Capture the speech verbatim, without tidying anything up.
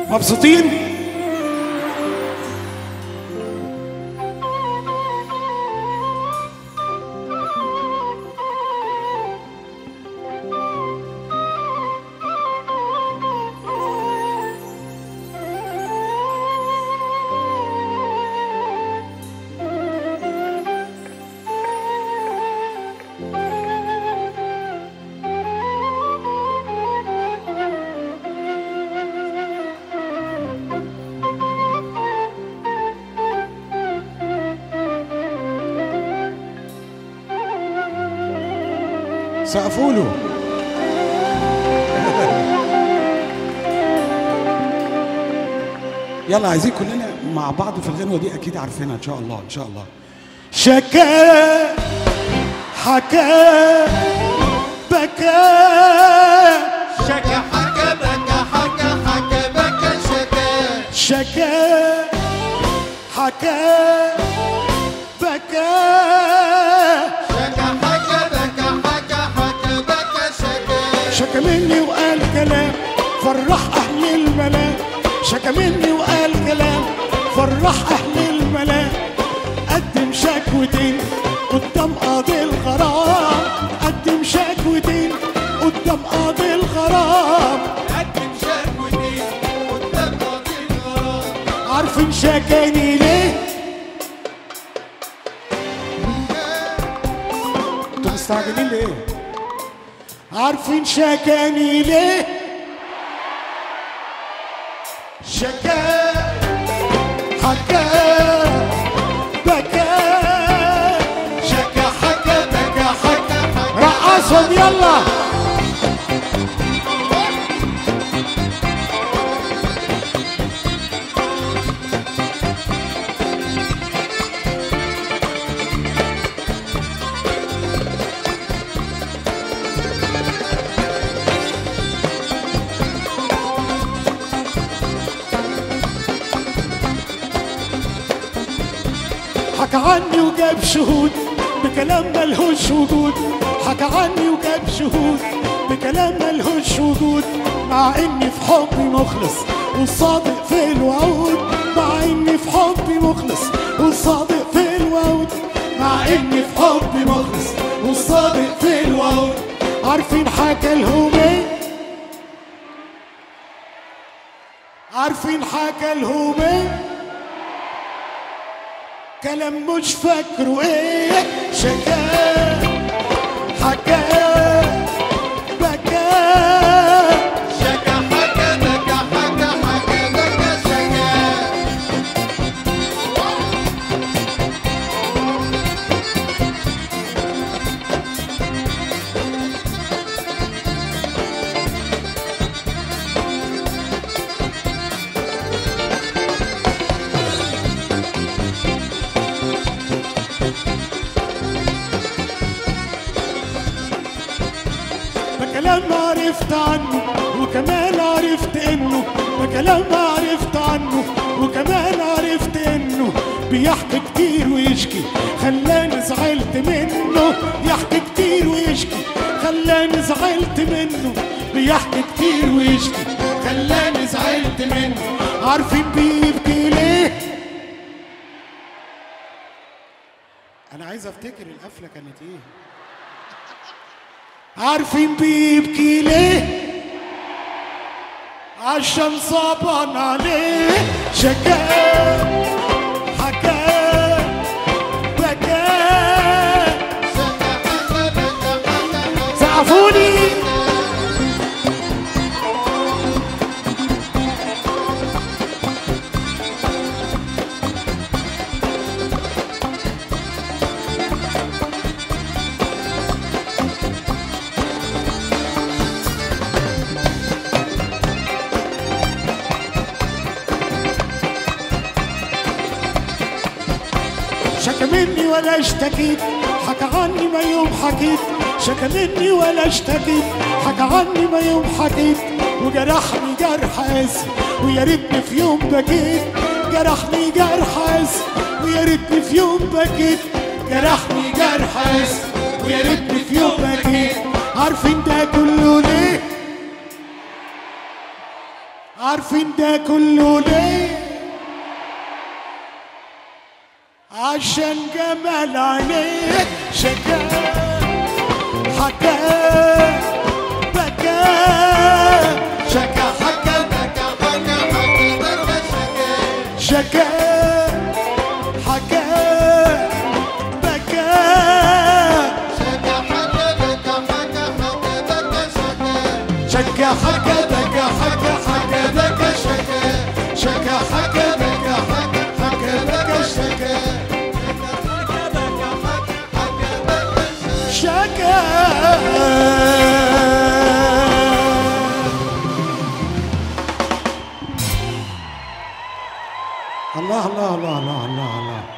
مبسوطين؟ سقفوا له. يلا عايزين كلنا مع بعض في الغنوه دي، اكيد عارفينها ان شاء الله ان شاء الله. شكا حكا بكى شكا حكا بكى حكا حكا بكى شكا شكا حكا بكى شكا حكا بكى حكا حكا بكى شكا شكا مني وقال كلام فرح اهل الملا، شكا مني وقال كلام فرح اهل الملا، قدم شكوتين قدام قاضي الغرام، قدم شكوتين قدام قاضي الغرام، قدم شكوتين قدام قاضي الغرام. عارفين شكاني ليه؟ انتوا مستعجلين ليه؟ عارفين شكاني ليه؟ شكا حكا بكى شكا حكا بكى حكا حكا رقصهم يلا. حكى عني وجاب شهود بكلام ملهوش وجود، حكى عني وجاب شهود بكلام ملهوش وجود، مع اني في حبي مخلص والصادق في الوعود، مع اني في حبي مخلص والصادق في الوعود، مع اني في حبي مخلص والصادق في الوعود. عارفين حكى لهم ايه؟ عارفين حكى لهم ايه؟ كلام مش فاكره ايه. شكا حكا بكى شكا حكا بكى حكا حكا بكى شكا كلام ما عرفت عنه وكمان عرفت انه، كلام ما عرفت عنه وكمان عرفت انه بيحكي كتير ويشكي خلاني زعلت منه، يحكي كتير ويشكي خلاني زعلت منه، بيحكي كتير ويشكي خلاني زعلت منه. عارفين بيبكي ليه؟ انا عايز افتكر القفله كانت ايه. عارفين بيبكي ليه؟ عشان صعبان عليه. شكا حكا بكى شكا حكا بكى حكا حكا سقفوني. شكا مني ولا اشتكيت حكى عني ما يوم حكيت، شكا مني ولا اشتكيت حكى عني ما يوم حكيت، وجرحني جرح قاسي ويا ريتني في يوم بكيت، جرحني جرح قاسي ويا ريتني في يوم بكيت، جرحني جرح قاسي ويا ريتني في يوم بكيت. عارفين ده كله ليه؟ عارفين ده كله ليه؟ عشان جمال عينيك شكا حكا بكا شكا حكا بكا حكا حكا بكا شكا شكا حكا بكا شكا حكا بكا حكا حكا بكا شكا شكا حكا بكا حكا حكا بكا شكا شكا حكا بكا حكا حكا بكا شكا شكا الله الله الله الله الله الله